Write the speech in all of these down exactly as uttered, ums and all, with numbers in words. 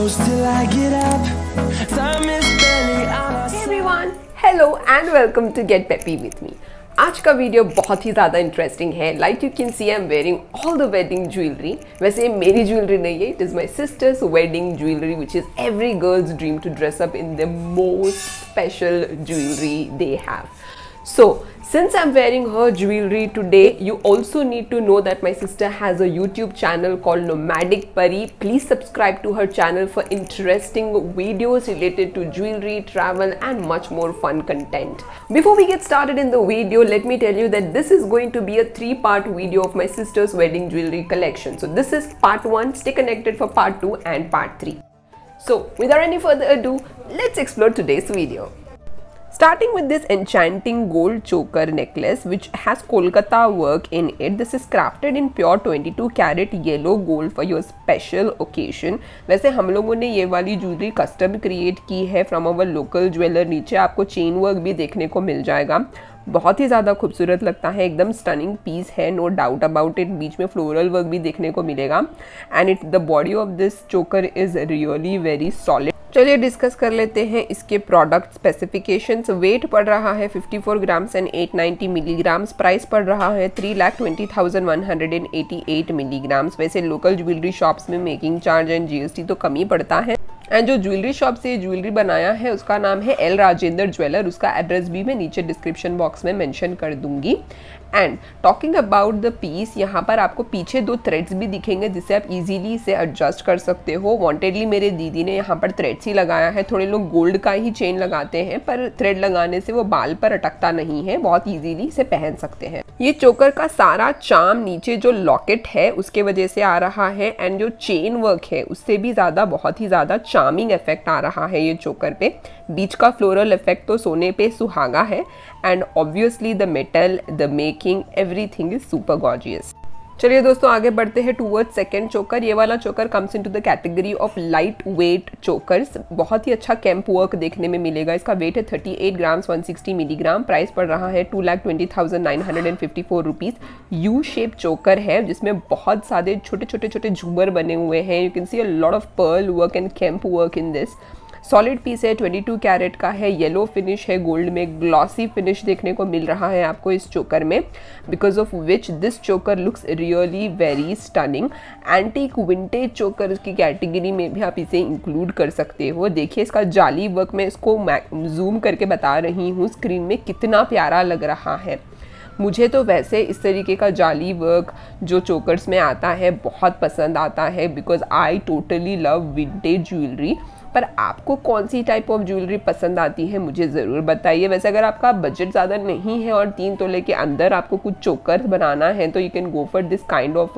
close till I get up. Time is barely on our side. Hey everyone, hello and welcome to Get Peppy with me. आज का video बहुत ही ज़्यादा interesting है. Like you can see I am wearing all the wedding jewellery. वैसे मेरी jewellery नहीं है, it is my sister's wedding jewellery which is every girl's dream to dress up in the most special jewellery they have. So, since I'm wearing her jewelry today, you also need to know that my sister has a YouTube channel called Nomadic Pari. Please subscribe to her channel for interesting videos related to jewelry, travel and much more fun content. Before we get started in the video, let me tell you that this is going to be a three-part video of my sister's wedding jewelry collection. So this is part one. Stay connected for part two and part three. So without any further ado, let's explore today's video. Starting with this enchanting gold choker necklace which has Kolkata work in it. This is crafted in pure twenty-two carat yellow gold for your special occasion. वैसे हम लोगों ने ये वाली jewellery custom create की है from our local jeweller. नीचे आपको चेन वर्क भी देखने को मिल जाएगा. बहुत ही ज़्यादा खूबसूरत लगता है, एकदम स्टनिंग पीस है, नो डाउट अबाउट इट. बीच में फ्लोरल वर्क भी देखने को मिलेगा and it the body of this choker is really very solid. चलिए डिस्कस कर लेते हैं इसके प्रोडक्ट स्पेसिफिकेशंस. वेट पड़ रहा है चौवन ग्राम्स एंड आठ सौ नब्बे मिलीग्राम्स. प्राइस पड़ रहा है three lakh twenty thousand one hundred and eighty eight milligrams. वैसे लोकल ज्वेलरी शॉप्स में मेकिंग चार्ज एंड जीएसटी तो कम ही पड़ता है. एंड जो ज्वेलरी शॉप से ज्वेलरी बनाया है उसका नाम है एल राजेंद्र ज्वेलर. उसका एड्रेस भी मैं नीचे डिस्क्रिप्शन बॉक्स में मेंशन कर दूंगी. And talking about the piece, यहाँ पर आपको पीछे दो थ्रेड्स भी दिखेंगे जिससे आप इजीली इसे एडजस्ट कर सकते हो. वांटेडली मेरे दीदी ने यहाँ पर थ्रेड्स ही लगाया है. थोड़े लोग गोल्ड का ही चेन लगाते हैं पर थ्रेड लगाने से वो बाल पर अटकता नहीं है, बहुत इजीली इसे पहन सकते हैं. ये चोकर का सारा चार्म नीचे जो लॉकेट है उसके वजह से आ रहा है एंड जो चेन वर्क है उससे भी ज़्यादा बहुत ही ज़्यादा चार्मिंग इफेक्ट आ रहा है ये चोकर पे. बीच का फ्लोरल इफेक्ट तो सोने पे सुहागा है and obviously the metal, the making, everything is super gorgeous. चलिए दोस्तों आगे बढ़ते हैं टूवर्ड सेकेंड चोकर. ये वाला choker comes into the category of light weight chokers. बहुत ही अच्छा कैंप वर्क देखने में मिलेगा. इसका वेट है thirty eight grams one sixty milligram. Price पड़ रहा है two lakh twenty thousand nine hundred and fifty four rupees. U shape choker है जिसमें बहुत सारे छोटे छोटे छोटे झूमर बने हुए हैं. You can see a lot of pearl work and kemp work in this. Solid piece है, ट्वेंटी टू कैरेट का है, येलो फिनिश है, गोल्ड में ग्लॉसी फिनिश देखने को मिल रहा है आपको इस चोकर में, because of which this choker looks really very stunning. Antique vintage choker की कैटेगरी में भी आप इसे इंक्लूड कर सकते हो. देखिए इसका जाली वर्क में इसको जूम करके बता रही हूँ स्क्रीन में, कितना प्यारा लग रहा है. मुझे तो वैसे इस तरीके का जाली वर्क जो चोकर्स में आता है बहुत पसंद आता है because I totally love vintage jewellery. पर आपको कौन सी टाइप ऑफ ज्वेलरी पसंद आती है मुझे ज़रूर बताइए. वैसे अगर आपका बजट ज़्यादा नहीं है और तीन तोले के अंदर आपको कुछ चोकर बनाना है तो you can go for this kind of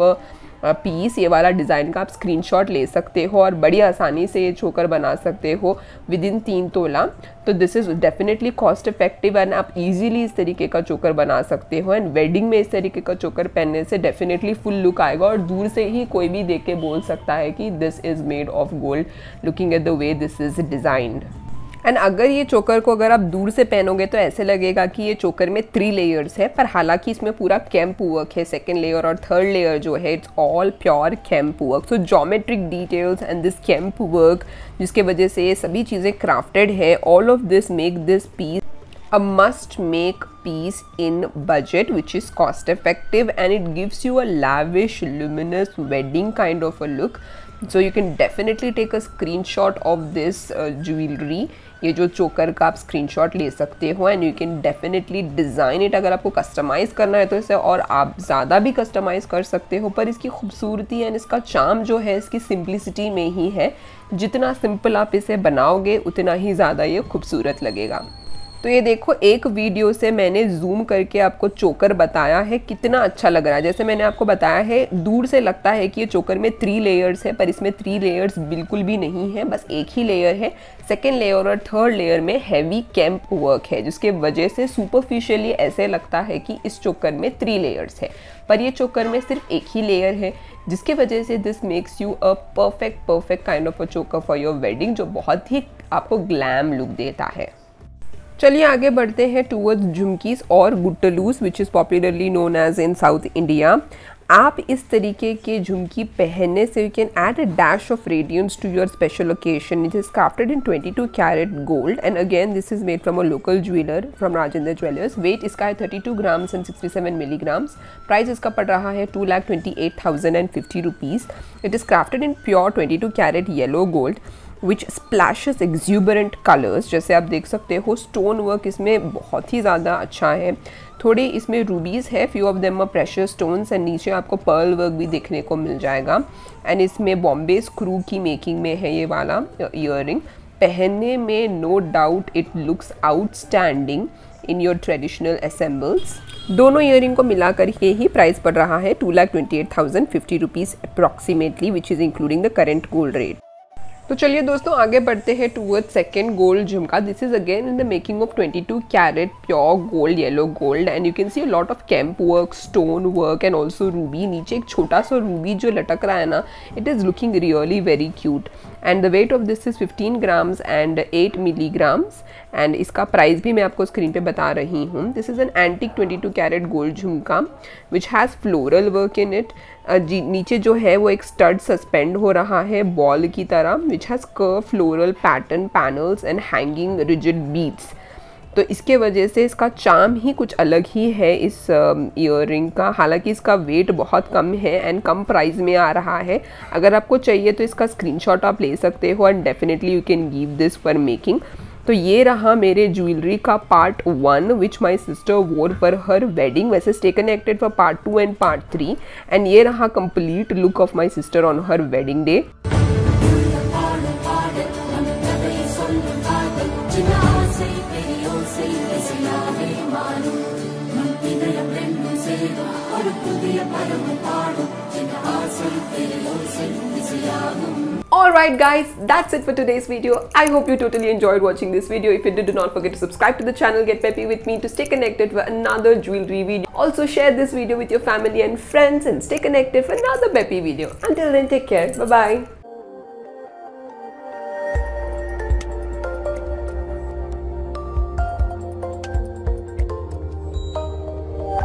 piece. ये वाला डिज़ाइन का आप स्क्रीनशॉट ले सकते हो और बड़ी आसानी से ये चोकर बना सकते हो विद इन तीन तोला. तो this is definitely cost effective and आप इजीली इस तरीके का चोकर बना सकते हो. एंड वेडिंग में इस तरीके का चोकर पहनने से डेफिनेटली फुल लुक आएगा और दूर से ही कोई भी देख के बोल सकता है कि this is made of gold looking at the way this is designed. And अगर ये चोकर को अगर आप दूर से पहनोगे तो ऐसे लगेगा कि ये चोकर में थ्री लेयर्स है, पर हालांकि इसमें पूरा कैंप वर्क है. सेकेंड लेयर और थर्ड लेयर जो है it's all pure kemp work. So geometric details and this kemp work जिसके वजह से ये सभी चीज़ें क्राफ्टेड है. All of this make this piece a must make piece in budget which is cost effective and it gives you a lavish luminous wedding kind of a look. So you can definitely take a screenshot of this uh, jewelry. ये जो चोकर का आप screenshot ले सकते हो and you can definitely design it. अगर आपको कस्टमाइज़ करना है तो इसे और आप ज़्यादा भी कस्टमाइज़ कर सकते हो. पर इसकी खूबसूरती एंड इसका चार्म जो है इसकी सिंप्लिसिटी में ही है. जितना सिंपल आप इसे बनाओगे उतना ही ज़्यादा ये खूबसूरत लगेगा. तो ये देखो एक वीडियो से मैंने जूम करके आपको चोकर बताया है, कितना अच्छा लग रहा है. जैसे मैंने आपको बताया है दूर से लगता है कि ये चोकर में थ्री लेयर्स है पर इसमें थ्री लेयर्स बिल्कुल भी नहीं है, बस एक ही लेयर है. सेकेंड लेयर और थर्ड लेयर में हैवी कैंप वर्क है जिसके वजह से सुपरफिशियली ऐसे लगता है कि इस चोकर में थ्री लेयर्स है, पर ये चोकर में सिर्फ एक ही लेयर है जिसके वजह से this makes you a perfect perfect kind of a choker for your wedding जो बहुत ही आपको ग्लैम लुक देता है. चलिए आगे बढ़ते हैं टूवर्ड्स झुमकीज और गुट्टलूस which is popularly known as in South India. आप इस तरीके के झुमकी पहनने से you can add a dash of radiance to your special occasion. It is crafted in twenty-two carat gold and again this is made from a local jeweller from Rajendra jewellers. Weight इसका है thirty-two grams and sixty-seven milligrams. Price इसका पड़ रहा है two lakh twenty-eight thousand fifty rupees. It is crafted in pure twenty-two carat yellow gold which splashes exuberant colours. जैसे आप देख सकते हो स्टोन वर्क इसमें बहुत ही ज़्यादा अच्छा है. थोड़े इसमें रूबीज़ है, few of them are precious stones and नीचे आपको पर्ल वर्क भी देखने को मिल जाएगा. एंड इसमें बॉम्बे स्क्रू की मेकिंग में है ये वाला ईयरिंग. पहनने में no doubt it looks outstanding in your traditional ensembles. दोनों ईयरिंग को मिलाकर के ही प्राइस पड़ रहा है two lakh twenty-eight thousand fifty rupees approximately, which is including the current gold rate. तो चलिए दोस्तों आगे बढ़ते हैं toward second gold jhumka. This is again in the making of twenty-two carat pure gold yellow gold and you can see a lot of kemp work, stone work and also ruby. नीचे एक छोटा सा रूबी जो लटक रहा है ना, it is looking really very cute. And the weight of this is fifteen grams and eight milligrams. And इसका प्राइस भी मैं आपको स्क्रीन पे बता रही हूँ. This is an antique twenty-two carat gold jhumka which has floral work in it. जी नीचे जो है वो एक स्टड सस्पेंड हो रहा है बॉल की तरह which has curve floral pattern panels and hanging rigid beads. तो इसके वजह से इसका चार्म ही कुछ अलग ही है इस ईयरिंग uh, का. हालांकि इसका वेट बहुत कम है एंड कम प्राइस में आ रहा है. अगर आपको चाहिए तो इसका स्क्रीनशॉट आप ले सकते हो and definitely you can give this for making. तो ये रहा मेरे ज्वेलरी का part one which my sister wore for her wedding. वैसे stay connected for part two and part three. And ये रहा complete look of my sister on her wedding day. Alright guys, that's it for today's video. I hope you totally enjoyed watching this video. If you did, do not forget to subscribe to the channel, get peppy with me to stay connected for another jewelry video. Also share this video with your family and friends and stay connected for another peppy video. Until then, take care. Bye bye.